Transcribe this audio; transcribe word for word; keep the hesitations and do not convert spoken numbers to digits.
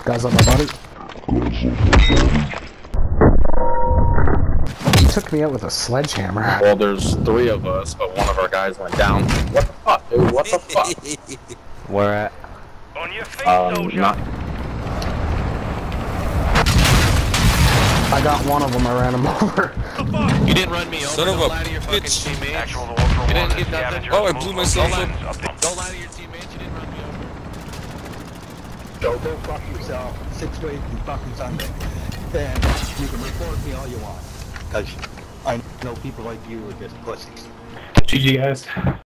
Guys on my body. He took me out with a sledgehammer. Well, there's three of us, but one of our guys went down. What the fuck, dude? What the fuck? Where at? On your feet, Um, soldier. not... I got one of them, I ran him over. You didn't run me over. Son of Don't a lie to your fucking bitch. teammates. Actual to Ultra You One, didn't get the nothing. scavenger Oh, I removal blew myself plans up. update. Don't lie to your teammates. You didn't run me over. Go, go fuck yourself. Six ways to fucking Sunday. And you can report me all you want. Cause I know people like you are just pussies. G G guys.